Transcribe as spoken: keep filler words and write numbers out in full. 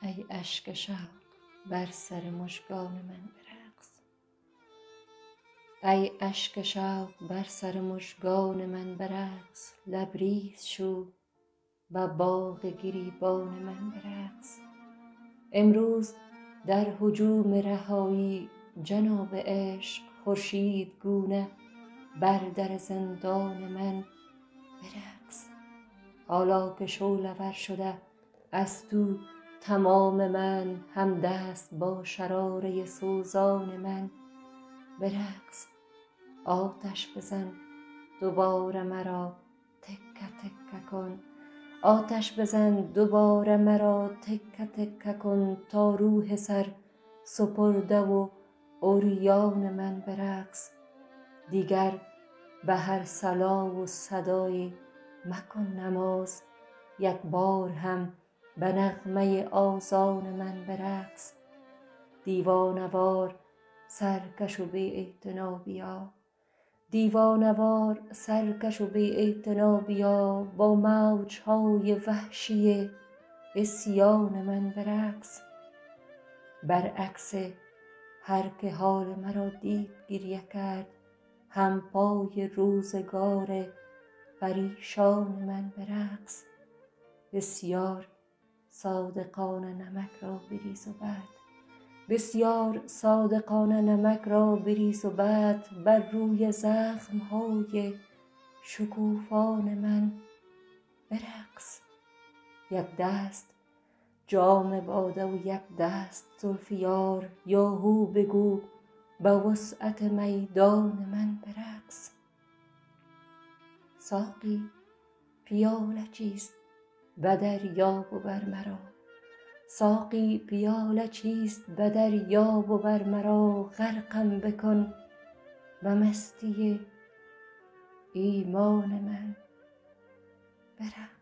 ای اشک شوق بر سر مژگان من برقص. ای اشک شوق بر سر مژگان من برقص. لبریز شو و باغ گریبان من برقص. امروز در هجوم رهایی جناب عشق خورشید گونه بر در زندان من برقص. حالا که شعله ور شده از تو تمام من، همدست با شراره سوزان من برقص. آتش بزن دوباره مرا تکه تکه کن. آتش بزن دوباره مرا تکه تکه کن تا روح سر سپرده و عریان من برقص. دیگر به هر صلا و صدایی مکن نماز، یک بار هم به نغمه آذان من برقص. دیوانه وار سرکش و بی اعتنا بیا. دیوانه وار سرکش و بی اعتنا بیا، با موجهای وحشی عصیان من برقص. برعکس هر که حال مرا دید گریه کرد، هم پای روزگار پریشان من برقص. بسیار صادقانه نمک را بریز و بعد بسیار صادقانه نمک را بریز و بعد بر روی زخمهای شکوفان من برقص. یک دست جام باده و یک دست زلف یار، یا هو بگو به وسعت میدان من برقص. ساقی پیاله چیست به دریاب و بر مرا. ساقی پیاله چیست به دریاب و بر مرا، غرقم بکن به مستی ایمان من برقص.